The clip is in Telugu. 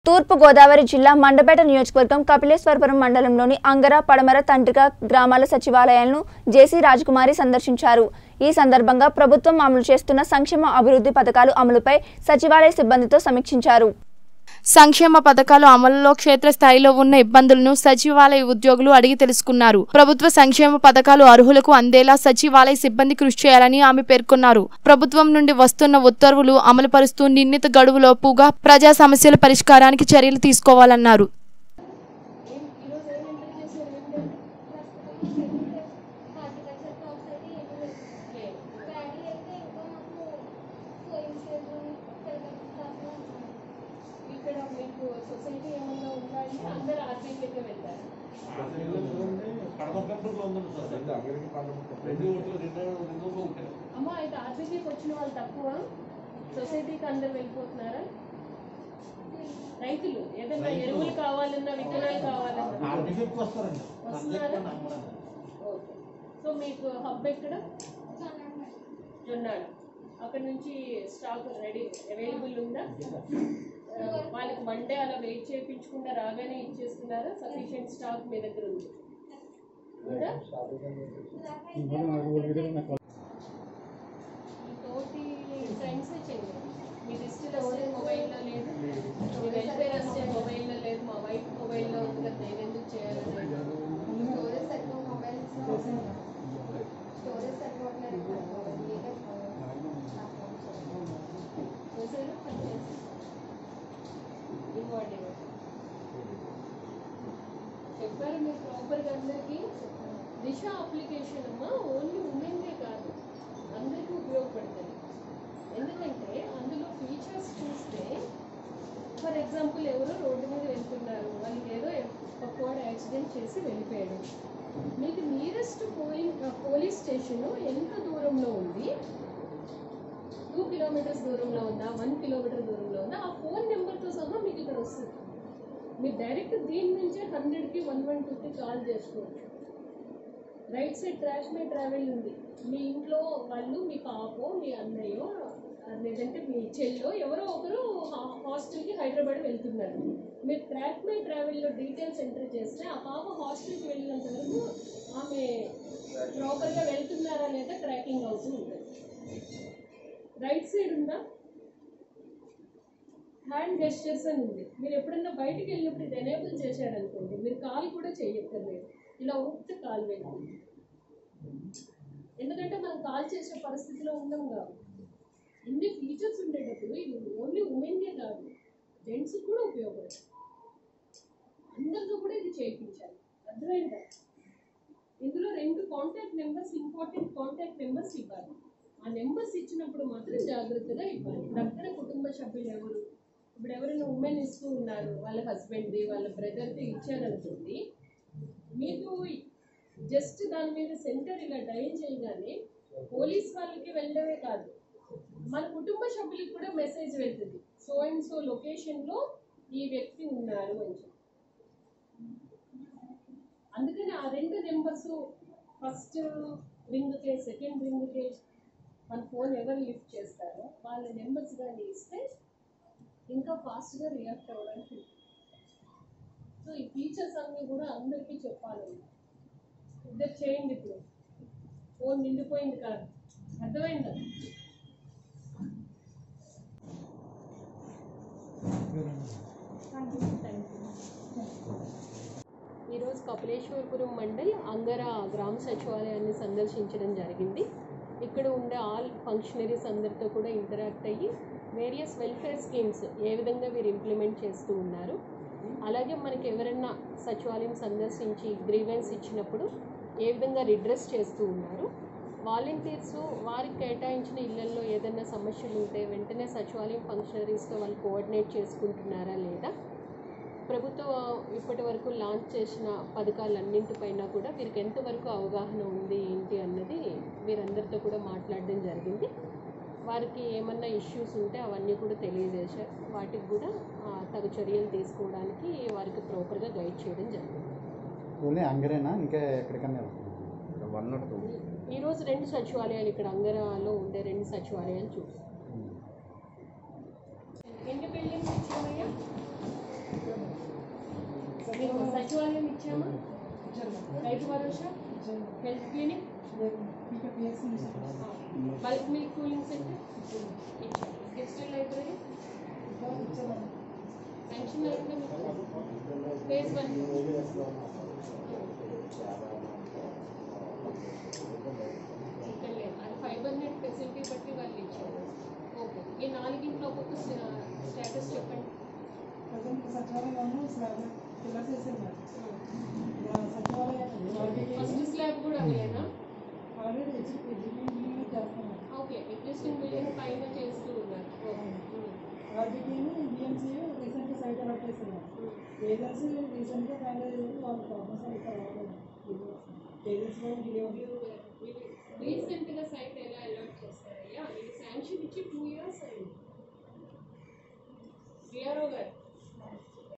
తూర్పు గోదావరి జిల్లా మండపేట నియోజకవర్గం కపిలేశ్వరపురం మండలంలోని అంగర పడమర తండ్రిక గ్రామాల సచివాలయాలను జేసీ రాజకుమారి సందర్శించారు। ఈ సందర్భంగా ప్రభుత్వం అమలు చేస్తున్న సంక్షేమ అభివృద్ధి పథకాలు అమలుపై సచివాలయ సిబ్బందితో సమీక్షించారు। సంక్షేమ పథకాలు అమలులో క్షేత్రస్థాయిలో ఉన్న ఇబ్బందులను సచివాలయ ఉద్యోగులు అడిగి తెలుసుకున్నారు। ప్రభుత్వ సంక్షేమ పథకాలు అర్హులకు అందేలా సచివాలయ సిబ్బంది కృషి చేయాలని ఆమె పేర్కొన్నారు। ప్రభుత్వం నుండి వస్తున్న ఉత్తర్వులు అమలుపరుస్తూ నిర్ణీత గడువులోపుగా ప్రజా సమస్యల పరిష్కారానికి చర్యలు తీసుకోవాలన్నారు। సొసైటీ ఏమన్నా ఉండాలి అందరూ ఆర్బీకేకే వెళ్తారు అమ్మ అయితే ఆర్బీకేకి వచ్చిన వాళ్ళు తక్కువ సొసైటీకి అందరు వెళ్ళిపోతున్నారా రైతులు ఏదైనా ఎరువులు కావాలన్నా విత్తనాలు కావాలన్నా వస్తున్నారా ఓకే సో మీకు హబ్ ఎక్కడ జొన్నాడు అక్కడ నుంచి స్టాక్ రెడీ అవైలబుల్ ఉందా వాళ్ళకి మండే అలా వెయిట్ చేయించకుండా రాగానే ఇచ్చేస్తున్నారా సఫిషియెంట్ స్టాక్ మీ దగ్గర ఉంది తోటి ఫ్రెండ్స్ చేయండి మీ డిస్ట్రిక్ట్ ఎవరి మొబైల్లో లేదు మీ వెల్ఫేర్ అసిస్టెంట్ మొబైల్లో లేదు మా వైఫ్ మొబైల్లో ఉంది కదా నేను ఎందుకు చేయాలని స్టోరేజ్ సరిగ్గా మొబైల్స్ స్టోరేజ్ సరిపోవట్లేదు చెప్పారు మీరు ప్రాపర్గా అందరికీ దిశ అప్లికేషన్ అమ్మా ఓన్లీ ఉమెన్కే కాదు అందరికీ ఉపయోగపడుతుంది ఎందుకంటే అందులో ఫీచర్స్ చూస్తే ఫర్ ఎగ్జాంపుల్ ఎవరో రోడ్డు మీద వెళ్తున్నారు వాళ్ళకి ఏదో పక్కవాడు యాక్సిడెంట్ చేసి వెళ్ళిపోయాడు మీకు నియరెస్ట్ పోలీస్ స్టేషన్ ఎంత దూరంలో ఉంది 2 కిలోమీటర్స్ దూరంలో ఉందా 1 కిలోమీటర్ దూరంలో ఉందా ఆ ఫోన్ నెంబర్తో సహా మీకు ఇక్కడ వస్తుంది మీరు డైరెక్ట్ దీని నుంచే 100కి 112కి కాల్ చేసుకోవచ్చు right side track my travel ఉంది మీ ఇంట్లో వాళ్ళు మీ పాపో మీ అన్నయ్యో లేదంటే మీ చెల్లో ఎవరో ఒకరు హాస్టల్కి హైదరాబాద్ వెళ్తున్నారు మీరు ట్రాక్ మై ట్రావెల్లో డీటెయిల్స్ ఎంటర్ చేస్తే ఆ పాప హాస్టల్కి వెళ్ళినంత వరకు ఆమె ప్రాపర్గా వెళ్తున్నారా లేదా ట్రాకింగ్ అవుతూ ఉంటుంది రైట్ సైడ్ ఉందా హ్యాండ్ గెస్చర్స్ అని ఉంది మీరు ఎప్పుడన్నా బయటికి వెళ్ళినప్పుడు ఇది ఎనేబుల్ చేశారనుకోండి మీరు కాల్ కూడా చేయక్కర్లేదు ఇలా ఉంటే కాల్ వేయండి ఎందుకంటే మనం కాల్ చేసే పరిస్థితిలో ఉన్నాం కాబట్టి ఇన్ని ఫీచర్స్ ఉండేటప్పుడు ఇది ఓన్లీ ఉమెన్కే కాదు జెంట్స్కి కూడా ఉపయోగపడుతుంది అందరితో కూడా ఇది చేయించాలి అర్థమైందా ఇందులో 2 contact numbers important contact numbers ఇవ్వాలి ఆ నెంబర్స్ ఇచ్చినప్పుడు మాత్రం జాగ్రత్తగా ఇవ్వాలి దగ్గర కుటుంబ సభ్యులు ఎవరు ఇప్పుడు ఎవరైనా ఉమెన్ ఇస్తూ ఉన్నారు వాళ్ళ హస్బెండ్ది వాళ్ళ బ్రదర్ది ఇచ్చారనుకోండి మీకు జస్ట్ దాని మీద సెంటర్ ఇలా డైల్ చేయగానే పోలీస్ వాళ్ళకి వెళ్ళడమే కాదు మన కుటుంబ సభ్యులకు కూడా మెసేజ్ వెళ్తుంది సో అండ్ సో లొకేషన్లో ఈ వ్యక్తి ఉన్నారు అని చెప్పి అందుకని ఆ 2 నెంబర్స్ ఫస్ట్ రింగ్కే సెకండ్ రింగ్కే మన ఫోన్ ఎవరు లిఫ్ట్ చేస్తారో వాళ్ళ నెంబర్స్ కానీ ఇస్తే ఇంకా ఫాస్ట్గా రియాక్ట్ అవ్వడానికి సో ఈ ఫీచర్స్ అన్నీ కూడా అందరికీ చెప్పాలండి ఇద్దరు చేయండి ఇప్పుడు ఫోన్ నిండిపోయింది కాదు అర్థమైందా ఈరోజు కపిలేశ్వరపురం మండల్ అంగర గ్రామ సచివాలయాన్ని సందర్శించడం జరిగింది ఇక్కడ ఉండే ఆల్ ఫంక్షనరీస్ అందరితో కూడా ఇంటరాక్ట్ అయ్యి వేరియస్ వెల్ఫేర్ స్కీమ్స్ ఏ విధంగా వీరు ఇంప్లిమెంట్ చేస్తూ ఉన్నారు అలాగే మనకి ఎవరైనా సచివాలయం సందర్శించి గ్రీవెన్స్ ఇచ్చినప్పుడు ఏ విధంగా రిడ్రెస్ చేస్తూ ఉన్నారు వాలంటీర్స్ వారికి కేటాయించిన ఇళ్లలో ఏదైనా సమస్యలు ఉంటే వెంటనే సచివాలయం ఫంక్షనరీస్తో వాళ్ళు కోఆర్డినేట్ చేసుకుంటున్నారా లేదా ప్రభుత్వం ఇప్పటి వరకు లాంచ్ చేసిన పథకాలన్నింటిపైన కూడా వీరికి ఎంతవరకు అవగాహన ఉంది ఏంటి అన్నది వీరందరితో కూడా మాట్లాడడం జరిగింది వారికి ఏమన్నా ఇష్యూస్ ఉంటే అవన్నీ కూడా తెలియజేశారు వాటికి కూడా తగు చర్యలు తీసుకోవడానికి వారికి ప్రాపర్గా గైడ్ చేయడం జరిగింది ఈరోజు 2 సచివాలయాలు ఇక్కడ అంగరాలో ఉండే 2 సచివాలయాలు చూస్తాం ఎన్ని బిల్డింగ్స్ ఇచ్చామయ్యా మీకు సచివాలయం ఇచ్చామా? Rythu Bharosa, health clinic, bulk milk cooling centre ఇచ్చాము. డిజిటల్ లైబ్రరీ శాంక్షన్ అయిందా మీకు? ఫేజ్ 1 ఇక్కడ లేదు, అది ఫైబర్ నెట్ ఫెసిలిటీ బట్టి వాళ్ళు ఇచ్చారు. ఓకే, ఈ 4 ఒక్కొక్క స్టేటస్ చెప్పండి. ఫస్ట్ స్లాబ్ కూడా అవేనా? ఓకే, ఎగ్జిస్టింగ్ బిల్డింగ్ పైన చేస్తూ ఉన్నారు. రీసెంట్గా సైట్ ఎలా అలాట్ చేస్తారయ్యా? ఇది శాంక్షన్ ఇచ్చి 2 years అయింది. విఆర్ఓ గారు